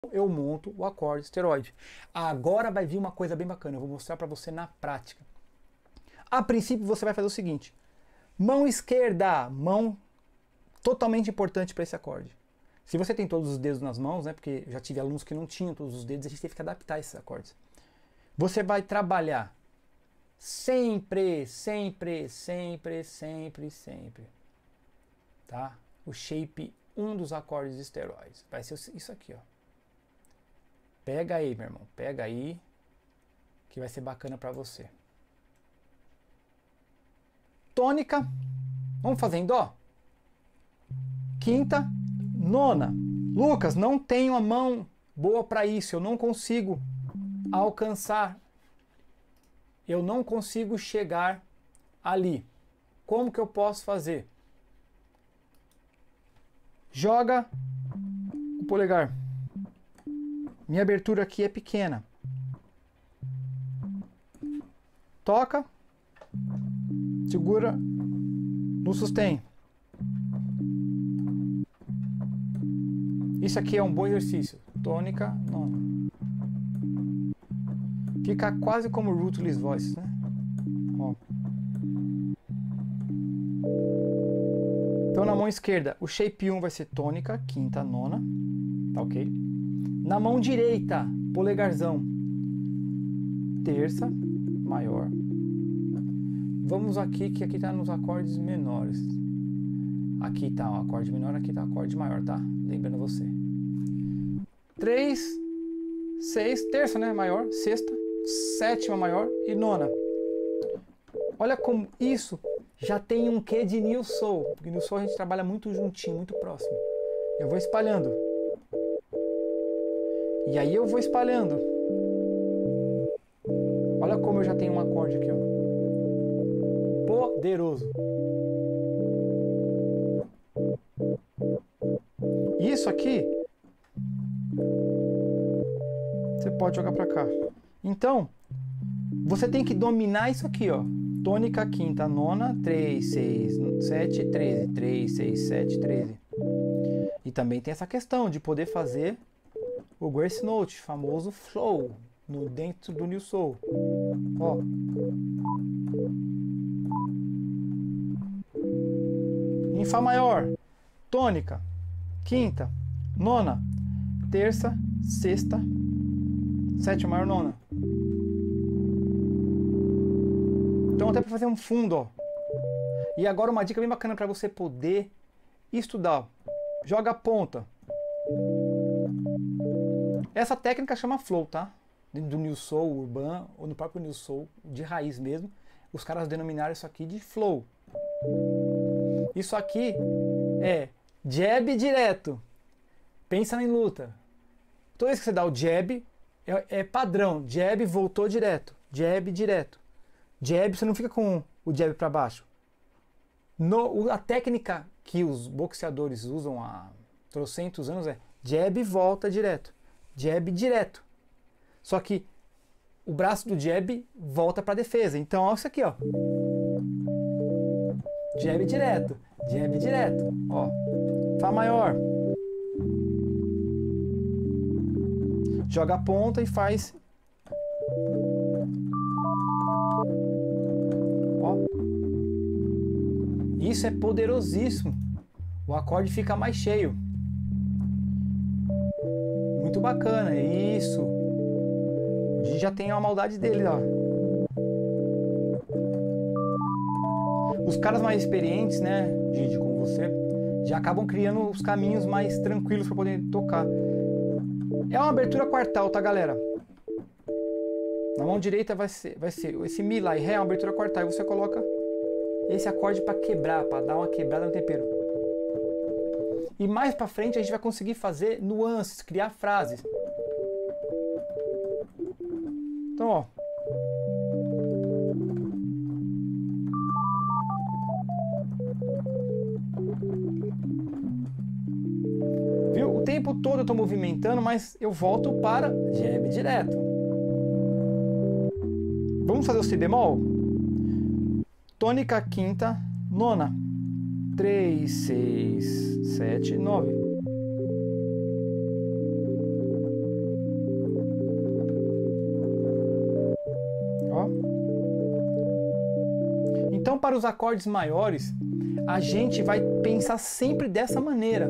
eu monto o acorde esteroide. Agora vai vir uma coisa bem bacana, eu vou mostrar para você na prática. A princípio você vai fazer o seguinte: mão esquerda, mão totalmente importante para esse acorde. Se você tem todos os dedos nas mãos, né, porque eu já tive alunos que não tinham todos os dedos, a gente teve que adaptar esses acordes. Você vai trabalhar sempre, sempre, sempre, sempre, sempre, tá? O shape 1 dos acordes esteroides vai ser isso aqui, ó. Pega aí, meu irmão, pega aí, que vai ser bacana para você. Tônica, vamos fazer em dó? Quinta, nona. Lucas, não tenho a mão boa para isso, eu não consigo alcançar, eu não consigo chegar ali. Como que eu posso fazer? Joga o polegar. Minha abertura aqui é pequena. Toca, segura no sustém. Isso aqui é um bom exercício. Tônica, nona. Fica quase como rootless voice, né? Ó. Então na mão esquerda, o shape 1 vai ser tônica, quinta, nona. Tá ok? Na mão direita, polegarzão. Terça, maior. Vamos aqui, que aqui tá nos acordes menores. Aqui tá o acorde menor, aqui tá o acorde maior, tá? Lembrando você. 3, 6, terça, né? Maior, sexta, sétima maior e nona. Olha como isso já tem um quê de New Soul. Porque no Soul a gente trabalha muito juntinho, muito próximo. Eu vou espalhando. E aí eu vou espalhando. Olha como eu já tenho um acorde aqui, ó. Poderoso. Isso aqui você pode jogar para cá. Então, você tem que dominar isso aqui, ó. Tônica, quinta, nona, 3, 6, 7, 13. 3, 6, 7, 13. E também tem essa questão de poder fazer o Grace Note, famoso flow, no dentro do New Soul. Ó. Em Fá maior, tônica, quinta, nona, terça, sexta, sétima maior, nona. Então até para fazer um fundo, ó. E agora uma dica bem bacana para você poder estudar. Joga a ponta. Essa técnica chama flow, tá? Dentro do New Soul urbano, ou no próprio New Soul, de raiz mesmo, os caras denominaram isso aqui de flow. Isso aqui é jab direto. Pensa em luta. Toda vez que você dá o jab, é padrão. Jab, voltou direto. Jab, direto. Jab, você não fica com o jab para baixo. A técnica que os boxeadores usam há trocentos anos é jab, volta direto. Jab, direto. Só que o braço do jab volta para defesa. Então, olha isso aqui, ó. Jab direto. Jab direto. Ó. Fá maior. Joga a ponta e faz. Ó. Isso é poderosíssimo. O acorde fica mais cheio. Muito bacana. Isso. O Didi já tem a maldade dele, ó. Os caras mais experientes, né, Didi, como você, já acabam criando os caminhos mais tranquilos para poder tocar. É uma abertura quartal, tá, galera? Na mão direita vai ser esse Mi, Lá e Ré é uma abertura quartal. E você coloca esse acorde para quebrar, para dar uma quebrada no tempero. E mais para frente a gente vai conseguir fazer nuances, criar frases. Então, ó. Viu? O tempo todo eu estou movimentando, mas eu volto para jab direto. Vamos fazer o Si bemol? Tônica, quinta, nona. 3, 6, 7, 9. Então, para os acordes maiores, a gente vai pensar sempre dessa maneira.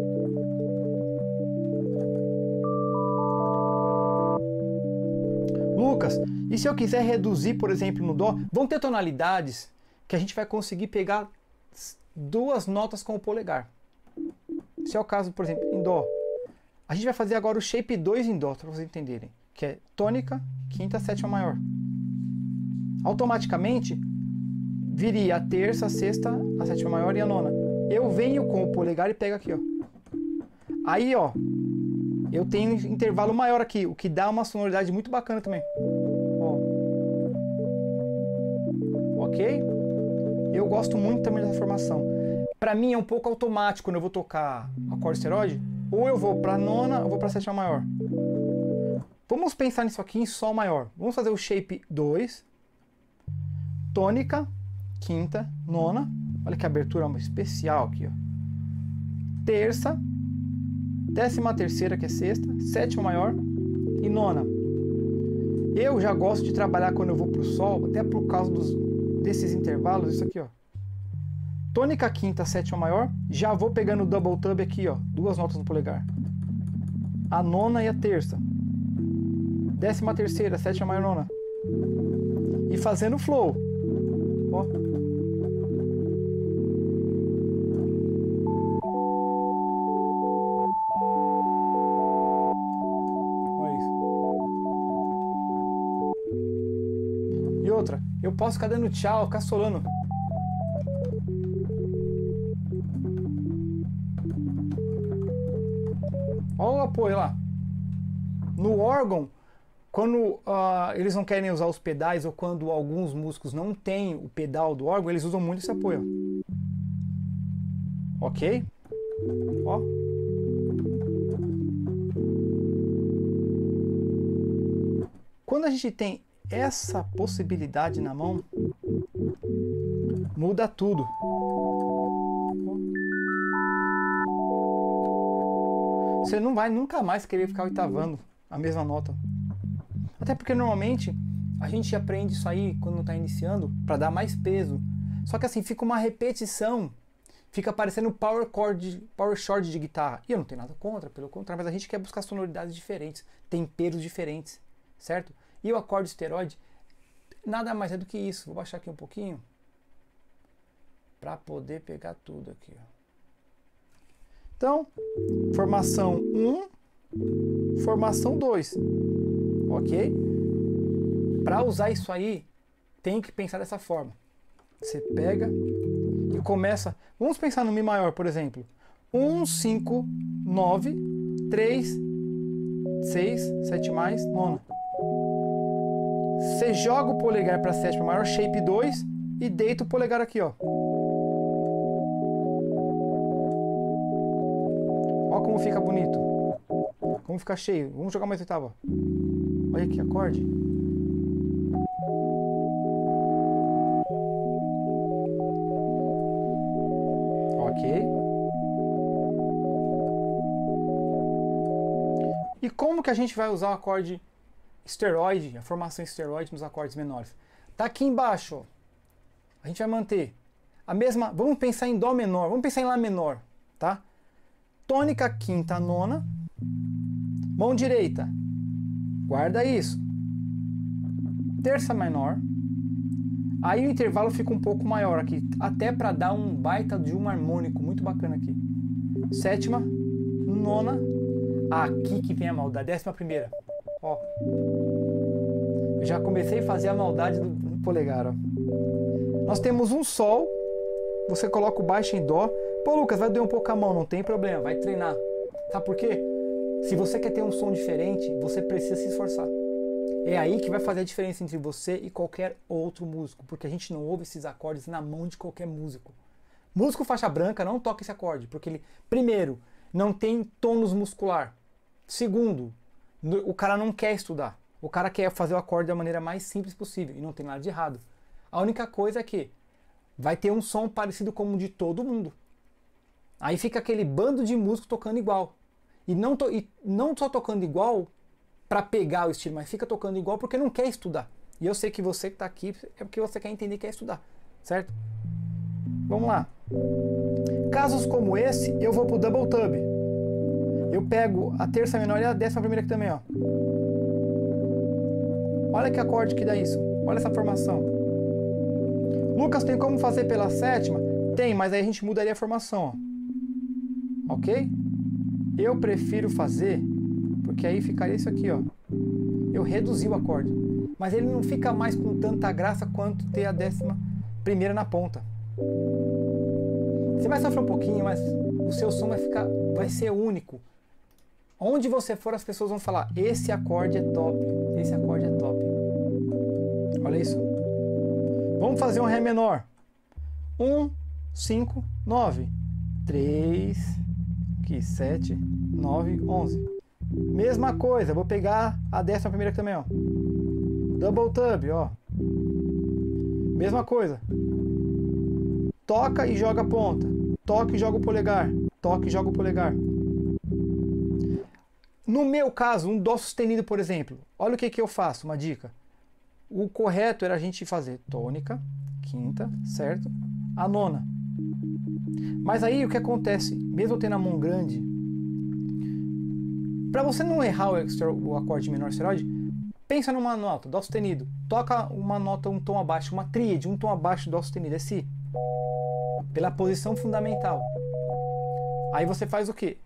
Lucas, e se eu quiser reduzir, por exemplo, no Dó, vão ter tonalidades que a gente vai conseguir pegar duas notas com o polegar. Se é o caso, por exemplo, em Dó. A gente vai fazer agora o shape 2 em Dó, para vocês entenderem, que é tônica, quinta, sétima maior. Automaticamente, viria a terça, a sexta, a sétima maior e a nona. Eu venho com o polegar e pego aqui, ó. Aí, ó, eu tenho um intervalo maior aqui, o que dá uma sonoridade muito bacana também. Ó. Ok? Eu gosto muito também dessa formação. Para mim é um pouco automático quando eu vou tocar acorde esteroide. Ou eu vou para nona ou vou para sétima maior. Vamos pensar nisso aqui em Sol maior. Vamos fazer o shape 2. Tônica, quinta, nona. Olha que abertura especial aqui, ó. Terça, décima terceira, que é sexta, sétima maior e nona. Eu já gosto de trabalhar quando eu vou para o Sol, até por causa desses intervalos, isso aqui, ó. Tônica, quinta, sétima maior, já vou pegando o double tub aqui, ó, duas notas no polegar. A nona e a terça. Décima terceira, sétima maior, nona. E fazendo flow. Ó. Olha isso. E outra, eu posso ficar dando tchau, ficar solando. Olha o apoio lá. No órgão, quando eles não querem usar os pedais ou quando alguns músicos não têm o pedal do órgão, eles usam muito esse apoio. Ó. Ok? Ó. Quando a gente tem essa possibilidade na mão, muda tudo. Você não vai nunca mais querer ficar oitavando a mesma nota. Até porque normalmente a gente aprende isso aí quando está iniciando para dar mais peso. Só que assim, fica uma repetição, fica parecendo power chord de guitarra. E eu não tenho nada contra, pelo contrário, mas a gente quer buscar sonoridades diferentes, temperos diferentes, certo? E o acorde esteroide nada mais é do que isso. Vou baixar aqui um pouquinho para poder pegar tudo aqui, ó. Então, formação 1, formação 2, ok? Para usar isso aí, tem que pensar dessa forma. Você pega e começa... Vamos pensar no Mi maior, por exemplo. 1, 5, 9, 3, 6, 7 mais, nona. Você joga o polegar para a sétima maior, shape 2, e deita o polegar aqui, ó. Olha como fica bonito. Como fica cheio. Vamos jogar mais oitava. Olha que acorde. Ok. E como que a gente vai usar o acorde esteroide, a formação esteroide nos acordes menores? Tá aqui embaixo, ó. A gente vai manter a mesma... Vamos pensar em Dó menor. Vamos pensar em Lá menor, tá? Tônica, quinta, nona. Mão direita. Guarda isso. Terça menor. Aí o intervalo fica um pouco maior aqui. Até para dar um baita de um harmônico muito bacana aqui. Sétima. Nona. Aqui que vem a maldade. Décima primeira. Ó. Eu já comecei a fazer a maldade do polegar, ó. Nós temos um Sol. Você coloca o baixo em Dó. Pô, Lucas, vai doer um pouco a mão, não tem problema, vai treinar. Sabe por quê? Se você quer ter um som diferente, você precisa se esforçar. É aí que vai fazer a diferença entre você e qualquer outro músico, porque a gente não ouve esses acordes na mão de qualquer músico. Músico faixa branca não toca esse acorde, porque ele, primeiro, não tem tônus muscular. Segundo, o cara não quer estudar. O cara quer fazer o acorde da maneira mais simples possível, e não tem nada de errado. A única coisa é que vai ter um som parecido com o de todo mundo. Aí fica aquele bando de músicos tocando igual. E não só tocando igual para pegar o estilo, mas fica tocando igual porque não quer estudar. E eu sei que você que está aqui é porque você quer entender que quer estudar. certo? Vamos lá. Casos como esse, eu vou pro double tub. Eu pego a terça menor e a décima primeira aqui também, ó. Olha que acorde que dá isso. Olha essa formação. Lucas, tem como fazer pela sétima? Tem, mas aí a gente mudaria a formação, ó. Ok? Eu prefiro fazer, porque aí ficaria isso aqui, ó. Eu reduzi o acorde. Mas ele não fica mais com tanta graça quanto ter a décima primeira na ponta. Você vai sofrer um pouquinho, mas o seu som vai ser único. Onde você for, as pessoas vão falar: esse acorde é top, esse acorde é top. Olha isso. Vamos fazer um Ré menor. 1, 5, 9. 3, aqui, 7, 9, 11. Mesma coisa, vou pegar a décima primeira aqui também, ó. Double tub, ó. Mesma coisa. Toca e joga a ponta. Toca e joga o polegar. Toca e joga o polegar. No meu caso, um Dó sustenido, por exemplo. Olha o que eu faço, uma dica. O correto era a gente fazer tônica, quinta, certo? A nona. Mas aí o que acontece? Mesmo tendo a mão grande, para você não errar o acorde menor esteroide, pensa numa nota, Dó sustenido. Toca uma nota um tom abaixo, uma tríade, um tom abaixo do Dó sustenido, é Si. Pela posição fundamental. Aí você faz o quê?